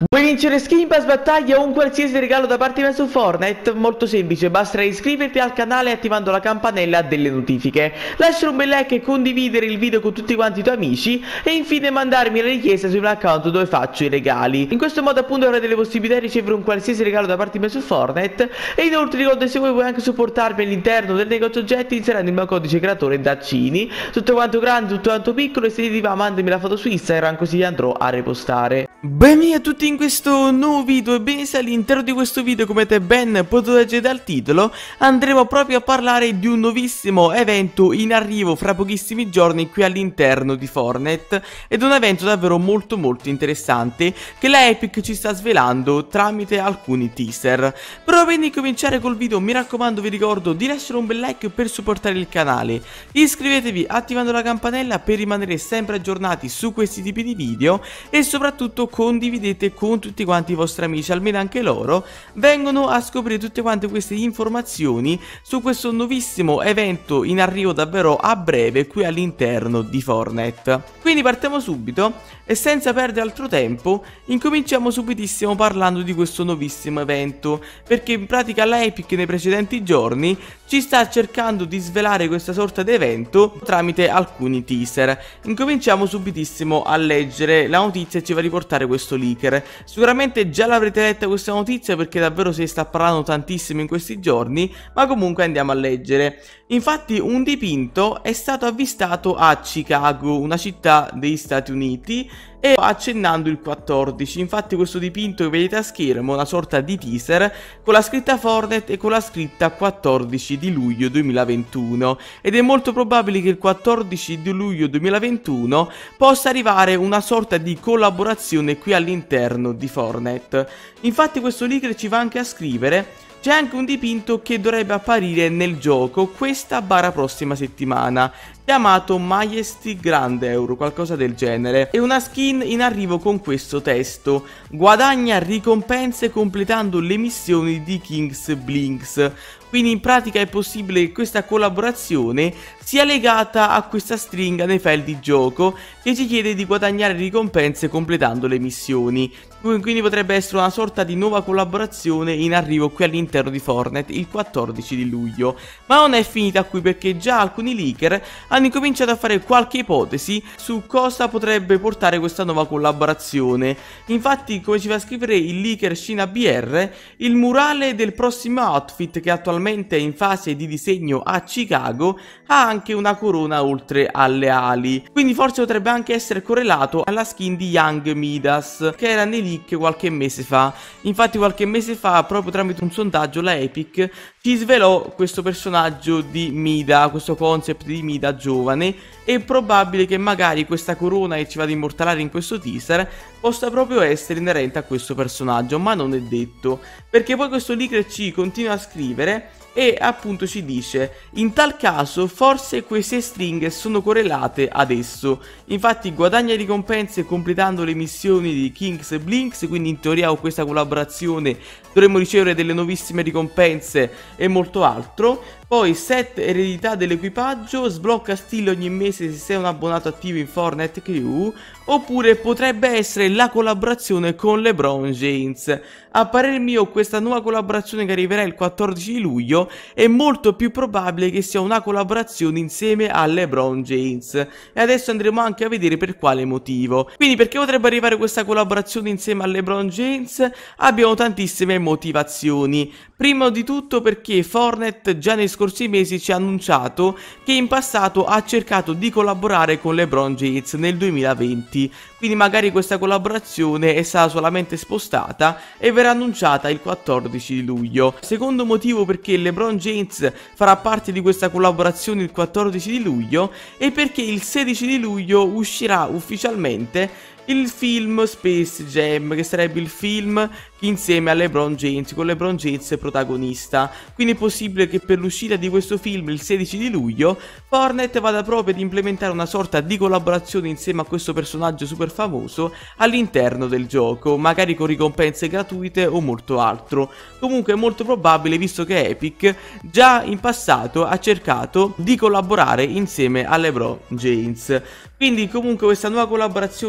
Vuoi vincere skin pass, battaglia o un qualsiasi regalo da parte mia su Fortnite? Molto semplice, basta iscriverti al canale attivando la campanella delle notifiche, lasciare un bel like e condividere il video con tutti quanti i tuoi amici e infine mandarmi la richiesta sul mio account dove faccio i regali. In questo modo appunto avrai delle possibilità di ricevere un qualsiasi regalo da parte mia su Fortnite e inoltre ricorda, se vuoi puoi anche supportarmi all'interno del negozio oggetti inserendo il mio codice creatore Daccini. Tutto quanto grande, tutto quanto piccolo, e se ti va mandami la foto su Instagram così andrò a repostare. Benvenuti a tutti in questo nuovo video. Ebbene, se all'interno di questo video, come avete ben potuto leggere dal titolo, andremo proprio a parlare di un nuovissimo evento in arrivo fra pochissimi giorni qui all'interno di Fortnite, ed un evento davvero molto interessante che la Epic ci sta svelando tramite alcuni teaser. Però prima di cominciare col video, mi raccomando, vi ricordo di lasciare un bel like per supportare il canale, iscrivetevi attivando la campanella per rimanere sempre aggiornati su questi tipi di video e soprattutto condividete con tutti quanti i vostri amici, almeno anche loro vengono a scoprire tutte quante queste informazioni su questo nuovissimo evento in arrivo davvero a breve qui all'interno di Fortnite. Quindi partiamo subito e senza perdere altro tempo incominciamo subitissimo parlando di questo nuovissimo evento, perché in pratica la Epic nei precedenti giorni ci sta cercando di svelare questa sorta di evento tramite alcuni teaser. Incominciamo subitissimo a leggere la notizia e ci va a riportare questo leaker. Sicuramente già l'avrete letta questa notizia perché davvero si sta parlando tantissimo in questi giorni, ma comunque andiamo a leggere. Infatti un dipinto è stato avvistato a Chicago, una città degli Stati Uniti, e accennando il 14. Infatti questo dipinto che vedete a schermo è una sorta di teaser con la scritta Fortnite e con la scritta 14 di luglio 2021, ed è molto probabile che il 14 di luglio 2021 possa arrivare una sorta di collaborazione qui all'interno di Fortnite. Infatti questo leaker ci va anche a scrivere: c'è anche un dipinto che dovrebbe apparire nel gioco questa prossima settimana, chiamato Majesty Grandeur, qualcosa del genere, e una skin in arrivo con questo testo: guadagna ricompense completando le missioni di King's Blinks. Quindi in pratica è possibile che questa collaborazione sia legata a questa stringa nei file di gioco che ci chiede di guadagnare ricompense completando le missioni. Quindi potrebbe essere una sorta di nuova collaborazione in arrivo qui all'interno di Fortnite il 14 di luglio. Ma non è finita qui, perché già alcuni leaker hanno incominciato a fare qualche ipotesi su cosa potrebbe portare questa nuova collaborazione. Infatti, come ci fa scrivere il leaker ShinaBR, il murale del prossimo outfit, che attualmente è in fase di disegno a Chicago, ha anche una corona oltre alle ali. Quindi forse potrebbe anche essere correlato alla skin di Young Midas, che era nei leak qualche mese fa. Infatti qualche mese fa, proprio tramite un sondaggio, la Epic ci svelò questo personaggio di Mida, questo concept di Mida giovane. È probabile che magari questa corona che ci va ad immortalare in questo teaser possa proprio essere inerente a questo personaggio, ma non è detto, perché poi questo leaker ci continua a scrivere e appunto ci dice: in tal caso forse queste stringhe sono correlate ad esso. Infatti guadagna ricompense completando le missioni di King's Blinks, quindi in teoria con questa collaborazione dovremmo ricevere delle nuovissime ricompense e molto altro. Poi set eredità dell'equipaggio, sblocca stile ogni mese se sei un abbonato attivo in Fortnite Crew. Oppure potrebbe essere la collaborazione con LeBron James. A parer mio questa nuova collaborazione che arriverà il 14 di luglio è molto più probabile che sia una collaborazione insieme a LeBron James, e adesso andremo anche a vedere per quale motivo. Quindi perché potrebbe arrivare questa collaborazione insieme a LeBron James? Abbiamo tantissime motivazioni. Prima di tutto perché Fortnite già nei scorsi mesi ci ha annunciato che in passato ha cercato di collaborare con LeBron James nel 2020, quindi magari questa collaborazione è stata solamente spostata e verrà annunciata il 14 di luglio. Secondo motivo perché LeBron James farà parte di questa collaborazione il 14 di luglio è perché il 16 di luglio uscirà ufficialmente il film Space Jam, che sarebbe il film insieme a LeBron James, con LeBron James protagonista. Quindi è possibile che per l'uscita di questo film il 16 di luglio Fortnite vada proprio ad implementare una sorta di collaborazione insieme a questo personaggio super famoso all'interno del gioco, magari con ricompense gratuite o molto altro. Comunque è molto probabile, visto che Epic già in passato ha cercato di collaborare insieme a LeBron James. Quindi comunque questa nuova collaborazione annunciata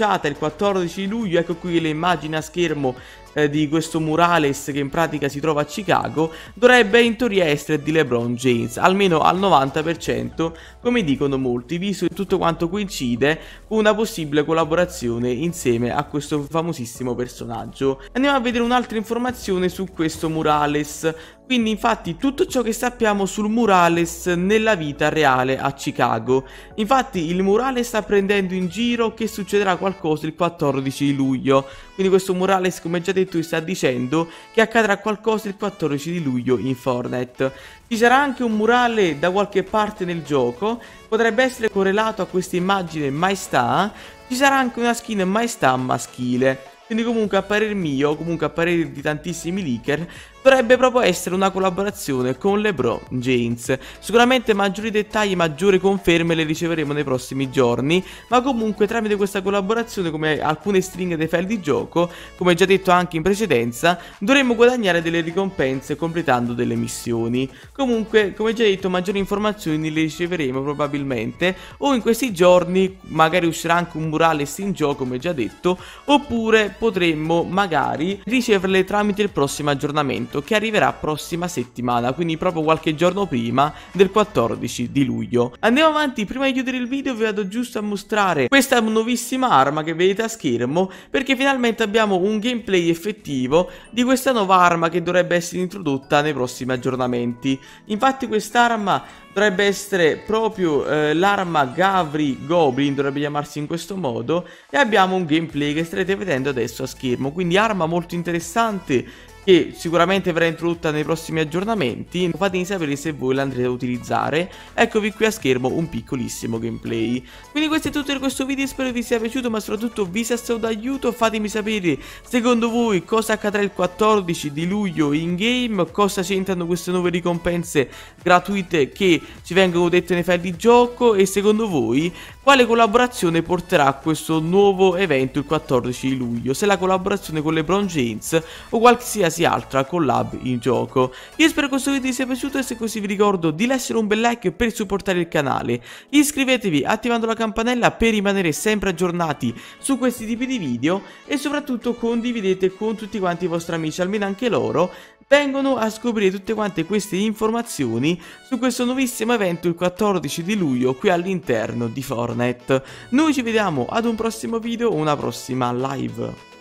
lanciata il 14 luglio, ecco qui le immagini a schermo di questo murales che in pratica si trova a Chicago, dovrebbe in teoria essere di LeBron James, almeno al 90%, come dicono molti, visto che tutto quanto coincide con una possibile collaborazione insieme a questo famosissimo personaggio. Andiamo a vedere un'altra informazione su questo murales. Quindi infatti tutto ciò che sappiamo sul murales nella vita reale a Chicago. Infatti il murales sta prendendo in giro che succederà qualcosa il 14 luglio. Quindi questo murales, come già detto, sta dicendo che accadrà qualcosa il 14 di luglio in Fortnite. Ci sarà anche un murale da qualche parte nel gioco, potrebbe essere correlato a questa immagine maestà. Ci sarà anche una skin maestà maschile. Quindi comunque a parer mio, comunque a parer di tantissimi leaker, dovrebbe proprio essere una collaborazione con LeBron James. Sicuramente maggiori dettagli, maggiori conferme le riceveremo nei prossimi giorni, ma comunque tramite questa collaborazione, come alcune stringhe dei file di gioco, come già detto anche in precedenza, dovremmo guadagnare delle ricompense completando delle missioni. Comunque, come già detto, maggiori informazioni le riceveremo probabilmente o in questi giorni, magari uscirà anche un murales in gioco come già detto, oppure potremmo magari riceverle tramite il prossimo aggiornamento che arriverà prossima settimana, quindi proprio qualche giorno prima del 14 di luglio. Andiamo avanti, prima di chiudere il video vi vado giusto a mostrare questa nuovissima arma che vedete a schermo, perché finalmente abbiamo un gameplay effettivo di questa nuova arma che dovrebbe essere introdotta nei prossimi aggiornamenti. Infatti quest'arma dovrebbe essere proprio l'arma Gavri Goblin, dovrebbe chiamarsi in questo modo, e abbiamo un gameplay che starete vedendo adesso a schermo, quindi arma molto interessante che sicuramente verrà introdotta nei prossimi aggiornamenti. Fatemi sapere se voi l'andrete a utilizzare. Eccovi qui a schermo un piccolissimo gameplay. Quindi questo è tutto per questo video, spero vi sia piaciuto, ma soprattutto vi sia stato d'aiuto. Fatemi sapere secondo voi cosa accadrà il 14 di luglio in game, cosa c'entrano queste nuove ricompense gratuite che ci vengono dette nei file di gioco, e secondo voi quale collaborazione porterà a questo nuovo evento il 14 di luglio, se la collaborazione con LeBron James o qualsiasi altra collab in gioco. Io spero che questo video vi sia piaciuto, e se così vi ricordo di lasciare un bel like per supportare il canale, iscrivetevi attivando la campanella per rimanere sempre aggiornati su questi tipi di video, e soprattutto condividete con tutti quanti i vostri amici, almeno anche loro vengono a scoprire tutte quante queste informazioni su questo nuovissimo evento il 14 di luglio qui all'interno di Fortnite. Noi ci vediamo ad un prossimo video, una prossima live.